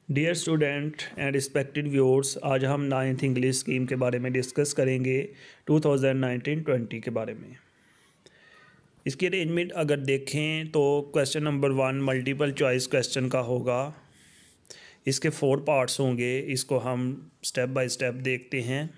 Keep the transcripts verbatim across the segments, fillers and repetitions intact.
Dear student and respected viewers, आज हम ninth English scheme के बारे में डिस्कस करेंगे टू थाउजेंड नाइनटीन ट्वेंटी के बारे में। इसकी अरेंजमेंट अगर देखें तो question number one multiple choice question का होगा। इसके फोर पार्ट्स होंगे, इसको हम स्टेप बाय स्टेप देखते हैं।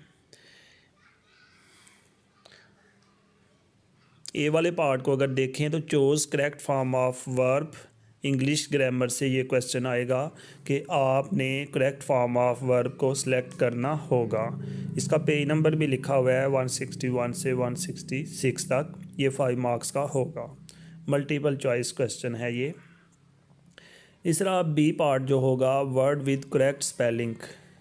ए वाले पार्ट को अगर देखें तो choose correct form of verb, English grammar से ये क्वेश्चन आएगा कि आपने करेक्ट फॉर्म ऑफ वर्ब को सिलेक्ट करना होगा। इसका पेज नंबर भी लिखा हुआ है वन सिक्सटी वन से वन सिक्सटी सिक्स तक। ये फाइव मार्क्स का होगा, मल्टीपल चॉइस क्वेश्चन है ये। तीसरा बी पार्ट जो होगा वर्ड विद करेक्ट स्पेलिंग,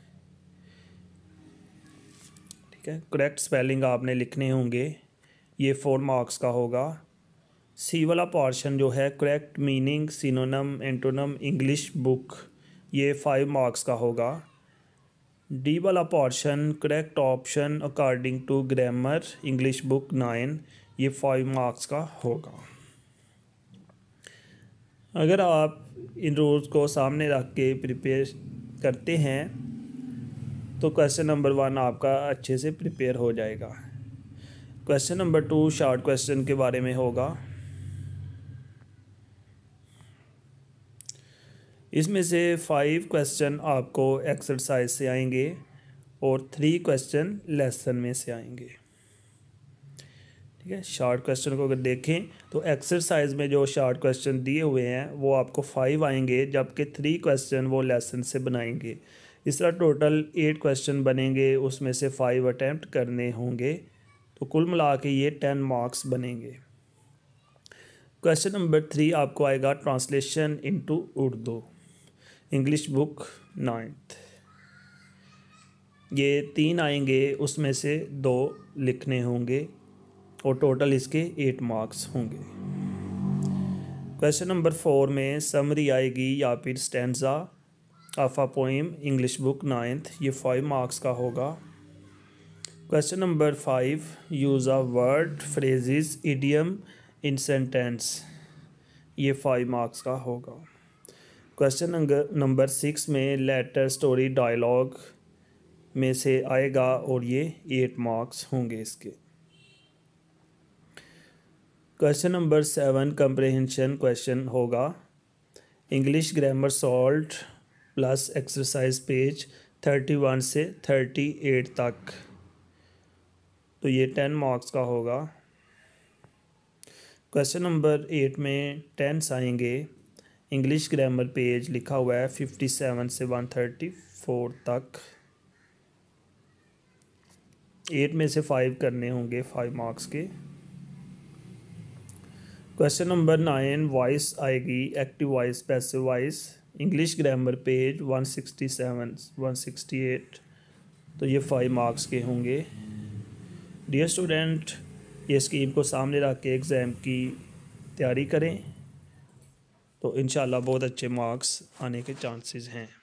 ठीक है, करेक्ट स्पेलिंग आपने लिखने होंगे, ये फोर मार्क्स का होगा। सी वाला पोर्शन जो है correct meaning, synonym, antonym, English book, ये फाइव मार्क्स का होगा। डी वाला portion correct option according to grammar, English book nine, ये फाइव मार्क्स का होगा। अगर आप इन रूल्स को सामने रख के प्रिपेयर करते हैं तो क्वेश्चन नंबर वन आपका अच्छे से प्रिपेयर हो जाएगा। Question number two short question के बारे में होगा। इसमें से फाइव क्वेश्चन आपको एक्सरसाइज से आएंगे और थ्री क्वेश्चन लेसन में से आएंगे, ठीक है। शॉर्ट क्वेश्चन को अगर देखें तो एक्सरसाइज में जो शॉर्ट क्वेश्चन दिए हुए हैं वो आपको फाइव आएंगे, जबकि थ्री क्वेश्चन वो लेसन से बनाएंगे। इस तरह टोटल एट क्वेश्चन बनेंगे, उसमें से फाइव अटैम्प्ट करने होंगे, तो कुल मिला के ये टेन मार्क्स बनेंगे। क्वेश्चन नंबर थ्री आपको आएगा translation into Urdu, English book ninth. ये तीन आएंगे, उसमें से दो लिखने होंगे और टोटल इसके एट मार्क्स होंगे। क्वेश्चन नंबर फोर में समरी आएगी या फिर stanza of a poem, English book ninth, ये फाइव मार्क्स का होगा। Question number five use a word, phrases, idiom in sentence, ये फाइव मार्क्स का होगा। क्वेश्चन नंबर नंबर सिक्स में लेटर, स्टोरी, डायलॉग में से आएगा और ये एट मार्क्स होंगे इसके। Question number seven comprehension question होगा, English grammar solve plus exercise page thirty one से थर्टी एट तक, तो ये टेन मार्क्स का होगा। क्वेश्चन नंबर एट में टेंस आएंगे, इंग्लिश ग्रामर पेज लिखा हुआ है फिफ्टी सेवन से वन थर्टी फोर तक। एट में से फाइव करने होंगे, फाइव मार्क्स के। क्वेश्चन नंबर नाइन वॉइस आएगी, active voice, passive voice, English grammar page one sixty seven one sixty eight, तो ये फाइव मार्क्स के होंगे। डियर स्टूडेंट, ये स्कीम को सामने रख के एग्ज़ाम की तैयारी करें तो इंशाल्लाह बहुत अच्छे मार्क्स आने के चांसेस हैं।